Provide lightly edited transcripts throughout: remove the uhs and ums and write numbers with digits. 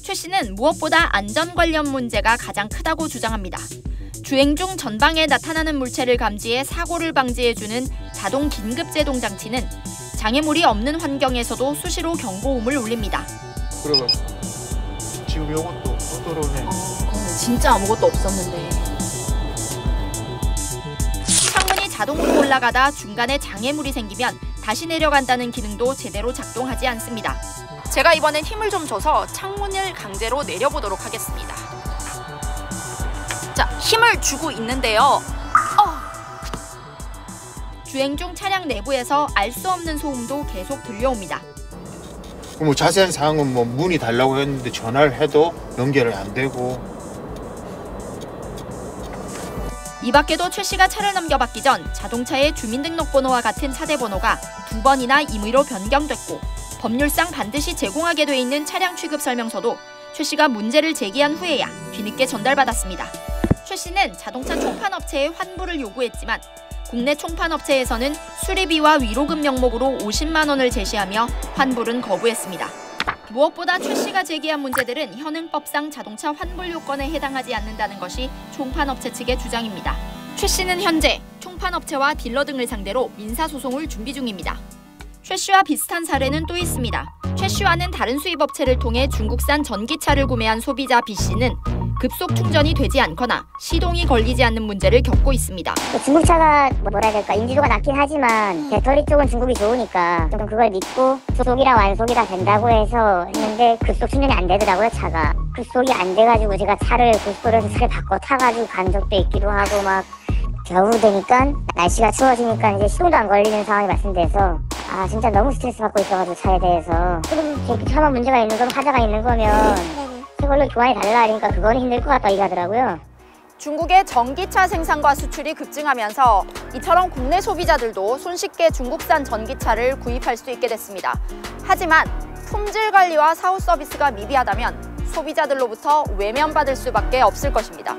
최 씨는 무엇보다 안전 관련 문제가 가장 크다고 주장합니다. 주행 중 전방에 나타나는 물체를 감지해 사고를 방지해주는 자동 긴급제동 장치는 장애물이 없는 환경에서도 수시로 경고음을 울립니다. 그러면 지금 이것도 도로네. 진짜 아무것도 없었는데. 창문이 자동으로 올라가다 중간에 장애물이 생기면 다시 내려간다는 기능도 제대로 작동하지 않습니다. 제가 이번엔 힘을 좀 줘서 창문을 강제로 내려보도록 하겠습니다. 자, 힘을 주고 있는데요. 주행 중 차량 내부에서 알 수 없는 소음도 계속 들려옵니다. 뭐 자세한 사항은 뭐 문의 달라고 했는데 전화를 해도 연결이 안 되고. 이 밖에도 최 씨가 차를 넘겨받기 전 자동차의 주민등록번호와 같은 차대 번호가 2번이나 임의로 변경됐고 법률상 반드시 제공하게 돼 있는 차량 취급 설명서도 최 씨가 문제를 제기한 후에야 뒤늦게 전달받았습니다. 최 씨는 자동차 총판업체에 환불을 요구했지만 국내 총판업체에서는 수리비와 위로금 명목으로 50만 원을 제시하며 환불은 거부했습니다. 무엇보다 최 씨가 제기한 문제들은 현행법상 자동차 환불 요건에 해당하지 않는다는 것이 총판업체 측의 주장입니다. 최 씨는 현재 총판업체와 딜러 등을 상대로 민사소송을 준비 중입니다. 최 씨와 비슷한 사례는 또 있습니다. 최 씨와는 다른 수입업체를 통해 중국산 전기차를 구매한 소비자 B 씨는 급속 충전이 되지 않거나 시동이 걸리지 않는 문제를 겪고 있습니다. 중국차가 뭐라 해야 될까, 인지도가 낮긴 하지만 배터리 쪽은 중국이 좋으니까 좀 그걸 믿고 속이랑 완속이 다 된다고 해서 했는데 급속 충전이 안 되더라고요. 차가 급속이 안 돼가지고 제가 차를 고속도로에서 차를 바꿔 타가지고 간 적도 있기도 하고, 막 겨울 되니까 날씨가 추워지니까 이제 시동도 안 걸리는 상황이 발생돼서 진짜 너무 스트레스 받고 있어가지고 차에 대해서. 그럼 차만 문제가 있는 건, 하자가 있는 거면 그걸로 교환해달라 하니까 그거는 힘들 것 같다 이러더라고요. 중국의 전기차 생산과 수출이 급증하면서 이처럼 국내 소비자들도 손쉽게 중국산 전기차를 구입할 수 있게 됐습니다. 하지만 품질 관리와 사후 서비스가 미비하다면 소비자들로부터 외면받을 수밖에 없을 것입니다.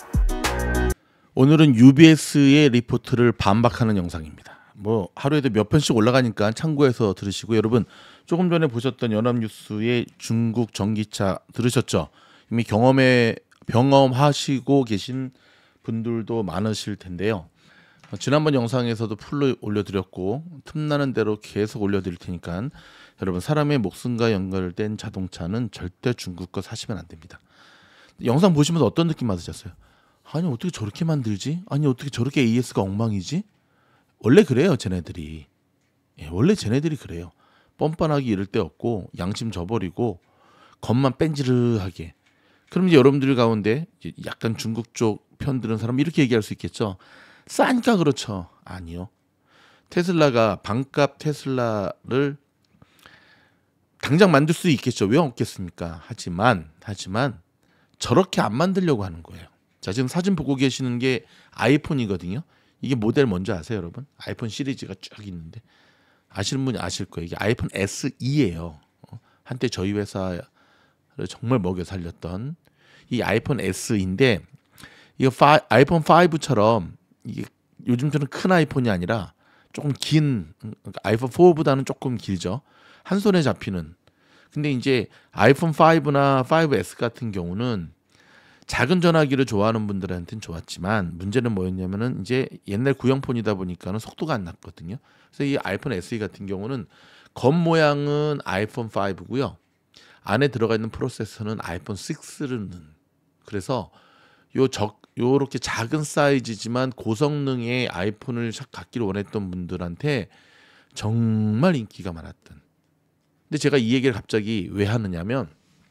오늘은 UBS의 리포트를 반박하는 영상입니다. 뭐 하루에도 몇 편씩 올라가니까 참고해서 들으시고, 여러분 조금 전에 보셨던 연합뉴스의 중국 전기차 들으셨죠? 이미 경험하시고 계신 분들도 많으실 텐데요. 지난번 영상에서도 풀로 올려드렸고 틈나는 대로 계속 올려드릴 테니까 여러분, 사람의 목숨과 연결된 자동차는 절대 중국 거 사시면 안 됩니다. 영상 보시면서 어떤 느낌 받으셨어요? 아니 어떻게 저렇게 만들지? 아니 어떻게 저렇게 AS가 엉망이지? 원래 그래요, 쟤네들이. 원래 쟤네들이 그래요. 뻔뻔하게 이럴 데 없고 양심 저버리고 겉만 뺀지르하게. 그럼 이제 여러분들 가운데 약간 중국 쪽 편드는 사람 이렇게 얘기할 수 있겠죠. 싸니까 그렇죠. 아니요. 테슬라가 반값 테슬라를 당장 만들 수 있겠죠. 왜 없겠습니까? 하지만 저렇게 안 만들려고 하는 거예요. 자, 지금 사진 보고 계시는 게 아이폰이거든요. 이게 모델 뭔지 아세요, 여러분? 아이폰 시리즈가 쭉 있는데 아시는 분이 아실 거예요. 이게 아이폰 SE예요. 한때 저희 회사를 정말 먹여 살렸던 이 아이폰 S인데, 이거 아이폰 5처럼 이게 요즘처럼 큰 아이폰이 아니라 조금 긴, 아이폰 4보다는 조금 길죠. 한 손에 잡히는. 근데 이제 아이폰 5나 5S 같은 경우는 작은 전화기를 좋아하는 분들한테는 좋았지만 문제는 뭐였냐면은 이제 옛날 구형폰이다 보니까는 속도가 안 났거든요. 그래서 이 아이폰 SE 같은 경우는 겉모양은 아이폰 5고요. 안에 들어가 있는 프로세서는 아이폰 6는. 그래서 요렇게 작은 사이즈지만 고성능의 아이폰을 갖기를 원했던 분들한테 정말 인기가 많았던. 근데 제가 이 얘기를 갑자기 왜 하느냐면,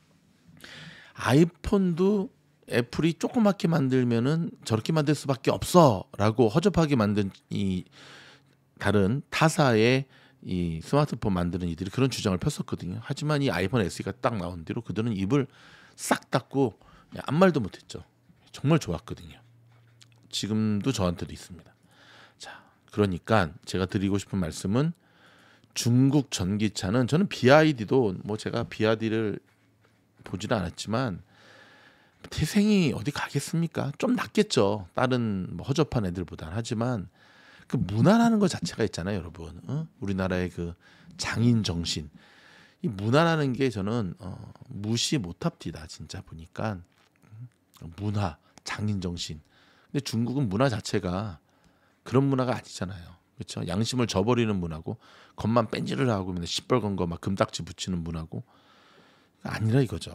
아이폰도 애플이 조그맣게 만들면은 저렇게 만들 수밖에 없어라고 허접하게 만든 이 다른 타사의 이 스마트폰 만드는 이들이 그런 주장을 폈었거든요. 하지만 이 아이폰 SE가 딱 나온 뒤로 그들은 입을 싹 닫고 아무 말도 못했죠. 정말 좋았거든요. 지금도 저한테도 있습니다. 자, 그러니까 제가 드리고 싶은 말씀은, 중국 전기차는, 저는 BYD도 뭐 제가 BYD를 보지는 않았지만 태생이 어디 가겠습니까? 좀 낫겠죠. 다른 뭐 허접한 애들보다는. 하지만 그 문화라는 것 자체가 있잖아요, 여러분. 우리나라의 그 장인 정신. 이 문화라는 게 저는 무시 못합니다. 진짜 보니까 문화, 장인 정신. 근데 중국은 문화 자체가 그런 문화가 아니잖아요. 그렇죠? 양심을 저버리는 문화고 겉만 뺀질을 하고 맨날 시뻘건 거 막 금딱지 붙이는 문화고 아니라 이거죠.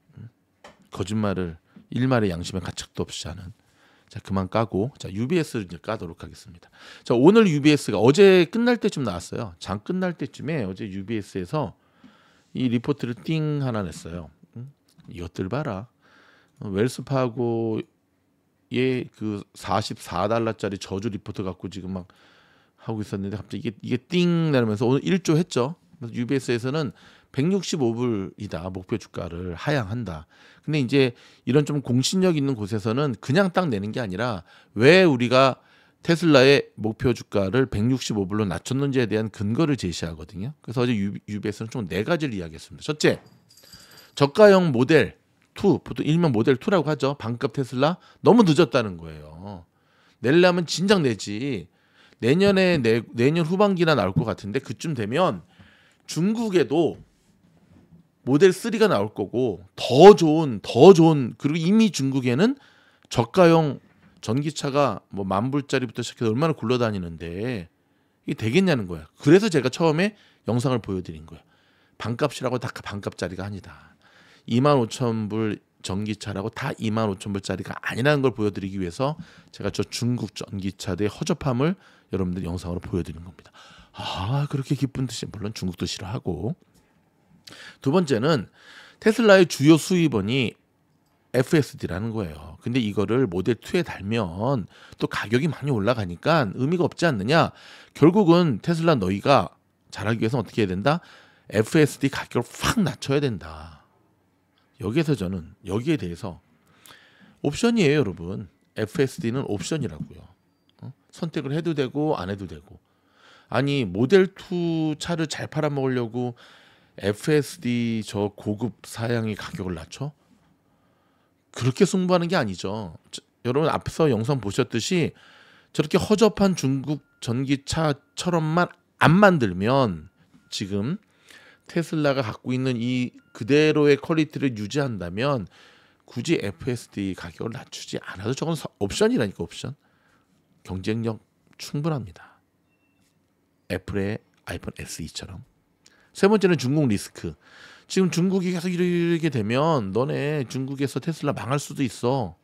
거짓말을 일말의 양심의 가책도 없이 하는. 자, 그만 까고 자 UBS를 이제 까도록 하겠습니다. 자, 오늘 UBS가 어제 끝날 때쯤 나왔어요. 장 끝날 때쯤에 어제 UBS에서 이 리포트를 띵 하나 냈어요. 이것들 봐라. 웰스파고의 그 44달러짜리 저주 리포트 갖고 지금 막 하고 있었는데 갑자기 이게 띵 나면서 오늘 1조 했죠. 그래서 UBS에서는 165불이다 목표 주가를 하향한다. 근데 이제 이런 좀 공신력 있는 곳에서는 그냥 딱 내는 게 아니라 왜 우리가 테슬라의 목표 주가를 165불로 낮췄는지에 대한 근거를 제시하거든요. 그래서 어제 UBS는 총 4가지를 이야기했습니다. 첫째, 저가형 모델 2, 보통 일명 모델 2라고 하죠. 반값 테슬라 너무 늦었다는 거예요. 내려면 진작 내지. 내년 후반기나 나올 것 같은데 그쯤 되면 중국에도 모델 3가 나올 거고 더 좋은 그리고 이미 중국에는 저가형 전기차가 뭐 10,000불짜리부터 시작해서 얼마나 굴러다니는데 이게 되겠냐는 거야. 그래서 제가 처음에 영상을 보여드린 거야. 반값이라고 다 반값짜리가 아니다. 25,000불 전기차라고 다 25,000불짜리가 아니라는 걸 보여드리기 위해서 제가 저 중국 전기차들의 허접함을 여러분들 영상으로 보여드린 겁니다. 아, 그렇게 기쁜 듯이 물론 중국도 싫어하고. 두 번째는 테슬라의 주요 수입원이 FSD라는 거예요. 근데 이거를 모델 2에 달면 또 가격이 많이 올라가니까 의미가 없지 않느냐. 결국은 테슬라 너희가 잘하기 위해서 어떻게 해야 된다? FSD 가격을 확 낮춰야 된다. 여기에서 저는 여기에 대해서 옵션이에요, 여러분. FSD는 옵션이라고요. 선택을 해도 되고 안 해도 되고. 아니 모델 2 차를 잘 팔아먹으려고 FSD 저 고급 사양의 가격을 낮춰? 그렇게 승부하는 게 아니죠. 여러분 앞서 영상 보셨듯이 저렇게 허접한 중국 전기차처럼만 안 만들면 지금 테슬라가 갖고 있는 이 그대로의 퀄리티를 유지한다면 굳이 FSD 가격을 낮추지 않아도 저건 옵션이라니까. 옵션. 경쟁력 충분합니다. 애플의 아이폰 SE처럼. 세 번째는 중국 리스크. 지금 중국이 계속 이렇게 되면 너네 중국에서 테슬라 망할 수도 있어.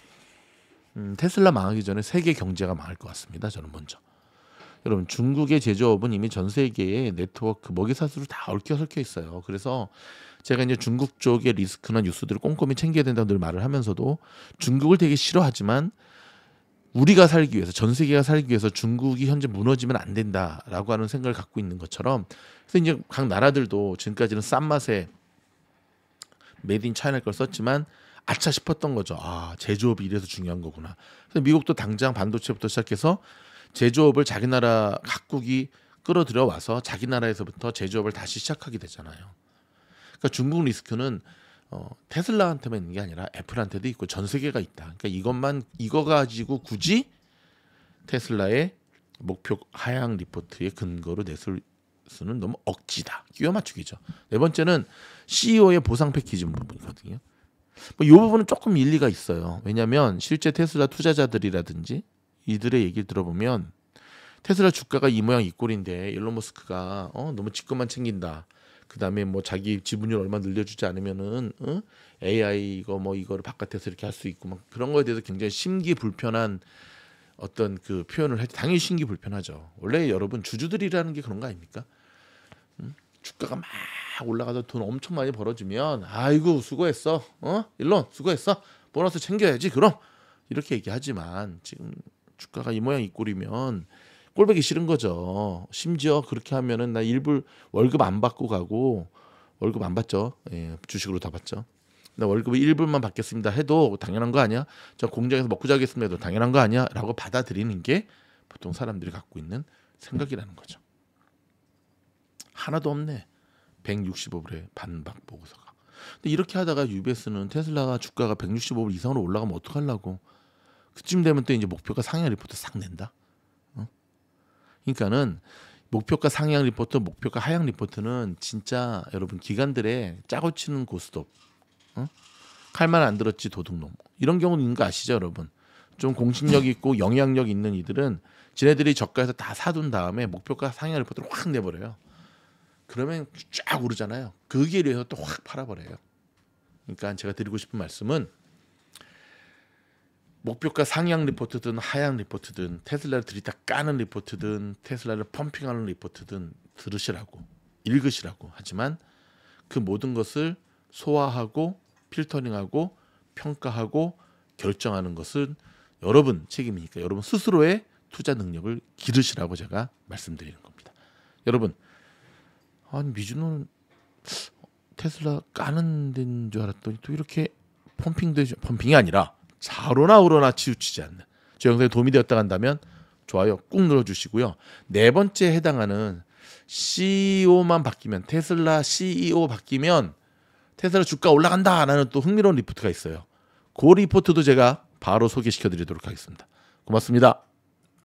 테슬라 망하기 전에 세계 경제가 망할 것 같습니다. 저는 먼저. 여러분 중국의 제조업은 이미 전 세계에 네트워크 먹이사슬로 다 얽혀 있어요. 그래서 제가 이제 중국 쪽의 리스크나 뉴스들을 꼼꼼히 챙겨야 된다고 늘 말을 하면서도 중국을 되게 싫어하지만 우리가 살기 위해서 전 세계가 살기 위해서 중국이 현재 무너지면 안 된다라고 하는 생각을 갖고 있는 것처럼 그래서 이제 각 나라들도 지금까지는 싼 맛에 메이드 인 차이나 걸 썼지만 아차 싶었던 거죠. 아, 제조업이 이래서 중요한 거구나. 그래서 미국도 당장 반도체부터 시작해서 제조업을 자기 나라 각국이 끌어들여 와서 자기 나라에서부터 제조업을 다시 시작하게 되잖아요. 그러니까 중국 리스크는 테슬라한테만 있는 게 아니라 애플한테도 있고 전 세계가 있다. 그러니까 이거 가지고 굳이 테슬라의 목표 하향 리포트의 근거로 냈을 수는 너무 억지다. 끼워 맞추기죠. 네 번째는 CEO의 보상 패키지 부분이거든요. 뭐 이 부분은 조금 일리가 있어요. 왜냐하면 실제 테슬라 투자자들이라든지 이들의 얘기를 들어보면 테슬라 주가가 이 모양 이 꼴인데 일론 머스크가 너무 지금만 챙긴다. 그다음에 뭐 자기 지분율 얼마 늘려주지 않으면은 AI 이거를 바깥에서 이렇게 할 수 있고 막 그런 거에 대해서 굉장히 심기불편한 어떤 그 표현을 할 때 당연히 심기불편하죠. 원래 여러분 주주들이라는 게 그런 거 아닙니까? 주가가 막 올라가서 돈 엄청 많이 벌어지면 아이고 수고했어. 일론 수고했어. 보너스 챙겨야지. 그럼 이렇게 얘기하지만 지금 주가가 이 모양 이 꼴이면 꼴보기 싫은 거죠. 심지어 그렇게 하면은 나 일부 월급 안 받고 가고 월급 안 받죠. 예, 주식으로 다 받죠. 나 월급을 1불만 받겠습니다 해도 당연한 거 아니야? 저 공장에서 먹고 자겠습니다 해도 당연한 거 아니야? 라고 받아들이는 게 보통 사람들이 갖고 있는 생각이라는 거죠. 하나도 없네. 165불에 반박 보고서가. 근데 이렇게 하다가 UBS는 테슬라가 주가가 165불 이상으로 올라가면 어떡하려고. 그쯤 되면 또 이제 목표가 상향 리포트 싹 낸다. 그러니까는 목표가 상향 리포트, 목표가 하향 리포트는 진짜 여러분 기관들의 짜고 치는 고스톱, 칼만 안 들었지 도둑놈, 이런 경우는 있는 거 아시죠 여러분? 좀 공식력 있고 영향력 있는 이들은 지네들이 저가에서 다 사둔 다음에 목표가 상향 리포트를 확 내버려요. 그러면 쫙 오르잖아요. 거기에 대해서 또 확 팔아버려요. 그러니까 제가 드리고 싶은 말씀은 목표가 상향 리포트든 하향 리포트든 테슬라를 들이다 까는 리포트든 테슬라를 펌핑하는 리포트든 들으시라고, 읽으시라고. 하지만 그 모든 것을 소화하고 필터링하고 평가하고 결정하는 것은 여러분 책임이니까 여러분 스스로의 투자 능력을 기르시라고 제가 말씀드리는 겁니다. 여러분, 아니 미주노는 테슬라 까는 데인 줄 알았더니 또 이렇게 펌핑이 아니라 좌로나 우로나 치우치지 않는 저 영상에 도움이 되었다 한다면 좋아요 꾹 눌러주시고요. 네 번째 해당하는 CEO만 바뀌면, 테슬라 CEO 바뀌면 테슬라 주가 올라간다라는 또 흥미로운 리포트가 있어요. 그 리포트도 제가 바로 소개시켜 드리도록 하겠습니다. 고맙습니다.